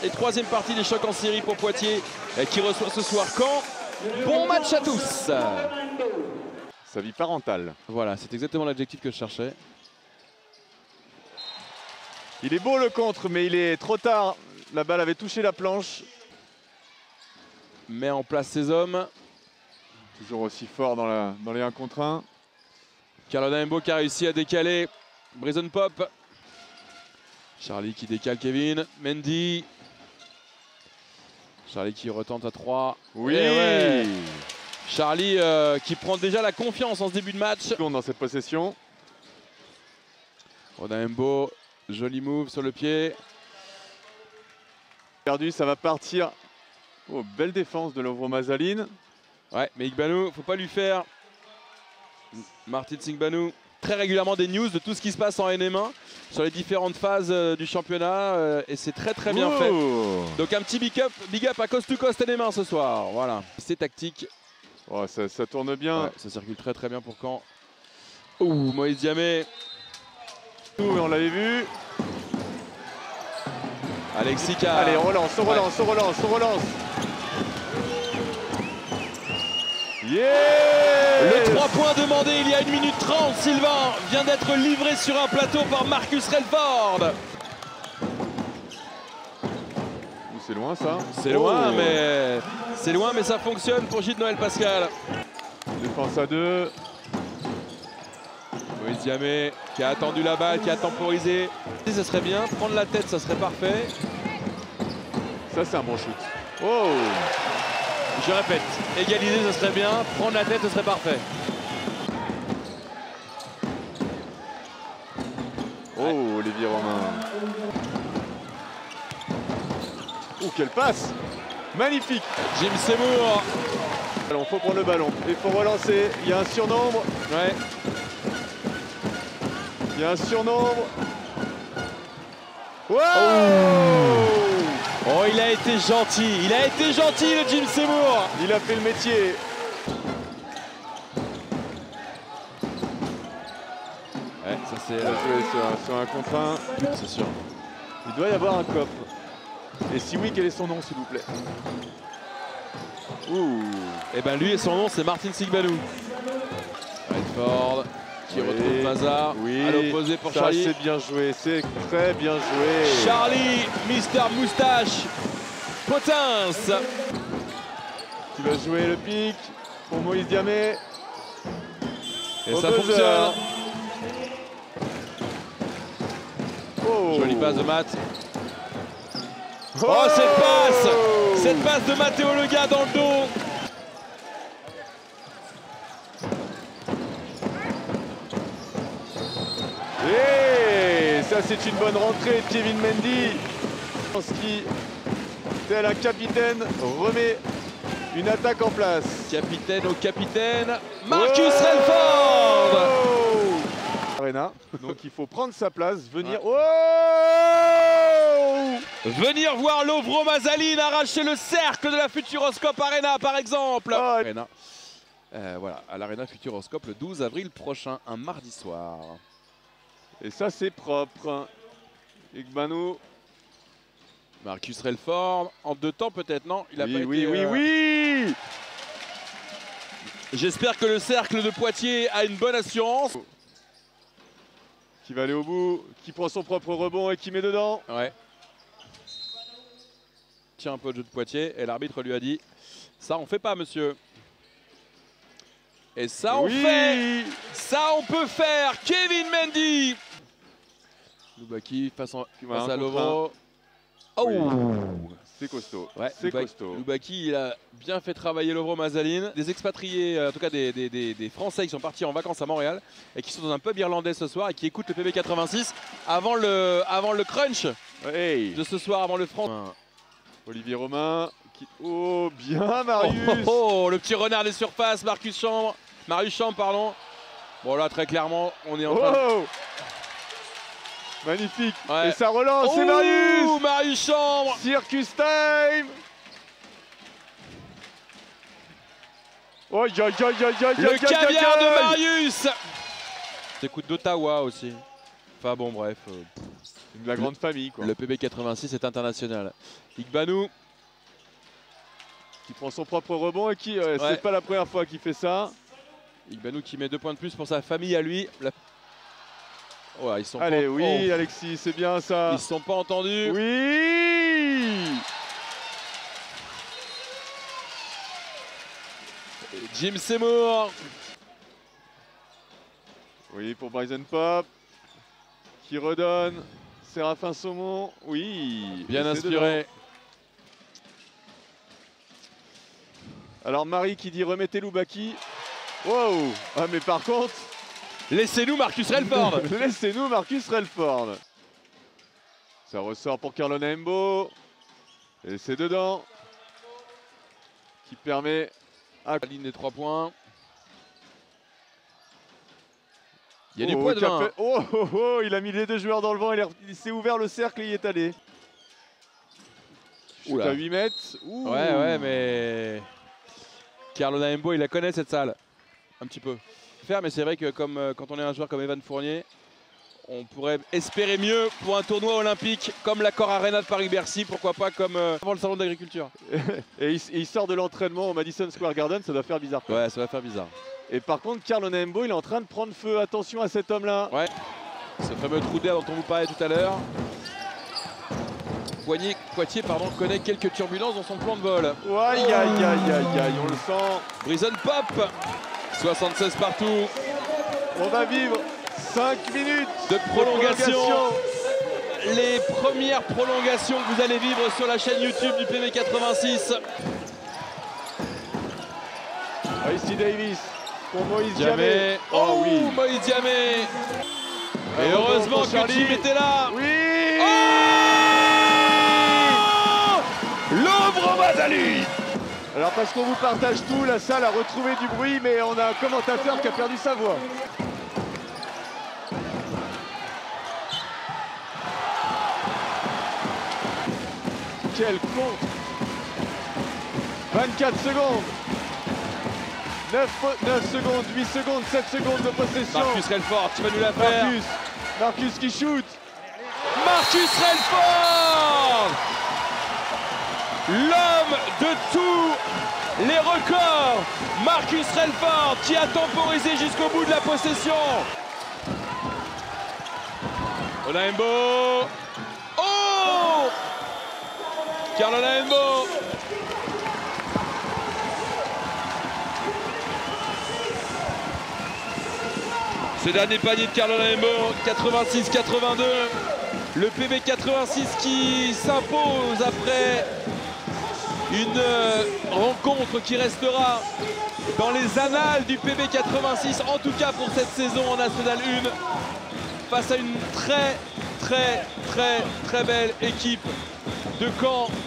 Et troisième partie des chocs en série pour Poitiers qui reçoit ce soir Caen. Bon match à tous. Sa vie parentale. Voilà, c'est exactement l'adjectif que je cherchais. Il est beau le contre, mais il est trop tard. La balle avait touché la planche. Met en place ses hommes. Toujours aussi fort dans les 1 contre 1. Carlo Daembo qui a réussi à décaler Bryson Pop. Charlie qui décale Kevin. Mendy. Charlie qui retente à 3. Oui. Ouais. Charlie qui prend déjà la confiance en ce début de match. Dans cette possession. Daembo, joli move sur le pied. Perdu, ça va partir. Oh, belle défense de Lovro Mazaline. Ouais, mais Igbanou, faut pas lui faire. Martin Singbanou, très régulièrement des news de tout ce qui se passe en NM1 sur les différentes phases du championnat et c'est très bien fait. Donc un petit big up à Coast to Coast NM1 ce soir. Voilà, c'est tactique. Oh, ça tourne bien. Ouais, ça circule très bien pour Caen. Ouh, Moïse Diamé. On l'avait vu. Alexis qui a... Allez, on relance. Yeah! Le 3 points demandé il y a 1 minute 30, Sylvain vient d'être livré sur un plateau par Marcus Relford. C'est loin ça. C'est loin, mais ça fonctionne pour Gilles Noël Pascal. Défense à 2. Moïse Diamé qui a attendu la balle, qui a temporisé. Ça serait bien, prendre la tête, ça serait parfait. Ça c'est un bon shoot. Oh! Je répète, égaliser ce serait bien, prendre la tête ce serait parfait. Oh, Olivier Romain. Oh, quelle passe! Magnifique! Jim Seymour. Il faut prendre le ballon, il faut relancer. Il y a un surnombre. Ouais. Il y a un surnombre. Wow! Oh, il a été gentil. Il a été gentil, le Jim Seymour. Il a fait le métier. Ouais, ça c'est... sur un contre 1. C'est sûr. Il doit y avoir un coffre. Et si oui, quel est son nom, s'il vous plaît? Ouh. Et ben lui et son nom, c'est Martin Singbanou. Redford qui retrouve Maza à l'opposé pour Charlie. C'est bien joué, c'est très bien joué. Charlie, Mister Moustache, Potins. Qui va jouer le pic pour Moïse Diamé. Et ça fonctionne. Oh. Jolie passe de Matt. Oh, oh cette passe de Matteo Lega dans le dos. Et ça c'est une bonne rentrée de Kevin Mendy. Qui, tel un capitaine, remet une attaque en place. Capitaine au capitaine, Marcus Relford. Arena. Donc il faut prendre sa place, venir. Venir voir Lovro Mazaline arracher le cercle de la Futuroscope Arena par exemple. Arena. Voilà, à l'Arena Futuroscope le 12 avril prochain, un mardi soir. Et ça c'est propre. Igbanou. Marcus Relford, en 2 temps peut-être, non? Il a pas été, oui. J'espère que le cercle de Poitiers a une bonne assurance. Qui va aller au bout, qui prend son propre rebond et qui met dedans. Ouais. Tiens un peu de jeu de Poitiers et l'arbitre lui a dit ça on fait pas monsieur. Et ça on fait. Ça on peut faire. Kevin Mendy. Loubaki face à Lovro. Oh c'est costaud. Ouais, c'est costaud. Loubaki il a bien fait travailler Lovro Mazaline. Des expatriés, en tout cas des Français qui sont partis en vacances à Montréal et qui sont dans un pub irlandais ce soir et qui écoutent le PB86 avant le crunch de ce soir, avant le franc. Olivier Romain. Oh, bien Marius. Le petit renard des surfaces, Marius Chambre, pardon. Bon là très clairement on est en train... Magnifique. Ouais. Et ça relance, c'est Marius. Marius Chambre. Circus time. Le caviar de Marius. Écoute d'Ottawa aussi. Enfin bon, bref. La grande famille, quoi. Le PB86 est international. Igbanu. Qui prend son propre rebond et qui, c'est pas la première fois qu'il fait ça. Igbanu qui met 2 points de plus pour sa famille à lui. Ouais, ils sont Allez, pas... oui, Alexis, c'est bien ça. Ils se sont pas entendus. Oui. Jim Seymour. Oui, pour Bryson Pop. Qui redonne. Séraphin Saumon. Oui. Bien inspiré. Alors Marie qui dit remettez Loubaki. Wow. Ah mais par contre... Laissez-nous Marcus Relford. Laissez-nous Marcus Relford. Ça ressort pour Carlona Mbo. Et c'est dedans. Qui permet à La ligne des 3 points. Il y a du poids devant. Oh, il a mis les 2 joueurs dans le vent. Il s'est ouvert le cercle et il est allé. Shoot à 8 mètres. Ouh. Ouais, mais... Carlona Mbo, il la connaît cette salle. Un petit peu. Mais c'est vrai que comme, quand on est un joueur comme Evan Fournier, on pourrait espérer mieux pour un tournoi olympique comme l'Accor Arena de Paris-Bercy, pourquoi pas comme avant le salon d'agriculture. Et il sort de l'entraînement au Madison Square Garden, ça doit faire bizarre. Ouais, ça va faire bizarre. Et par contre, Carlona Mbo, il est en train de prendre feu. Attention à cet homme-là. Ouais, ce fameux trou d'air dont on vous parlait tout à l'heure. Poitiers connaît quelques turbulences dans son plan de vol. Aïe, aïe, aïe, aïe, aïe, on le sent. Bryson Pop, 76 partout. On va vivre 5 minutes de prolongation. Les premières prolongations que vous allez vivre sur la chaîne YouTube du PB86. Ici Davis pour Moïse Diamé. Oh oui, Moïse Diamé. Et heureusement que Jim était là. Oui. Oh, l'ombre Mazali. Alors parce qu'on vous partage tout, la salle a retrouvé du bruit, mais on a un commentateur qui a perdu sa voix. Quel compte. 24 secondes. 9 secondes, 8 secondes, 7 secondes de possession. Marcus Relford qui va nous la faire. Marcus qui shoot. Marcus Relford, l'homme de tous les records. Marcus Relford qui a temporisé jusqu'au bout de la possession. Carlona Mbo. Oh, Carlona Mbo. Ce dernier panier de Carlona Mbo, 86-82. Le PB86 qui s'impose après une rencontre qui restera dans les annales du PB86, en tout cas pour cette saison en National 1, face à une très belle équipe de Caen.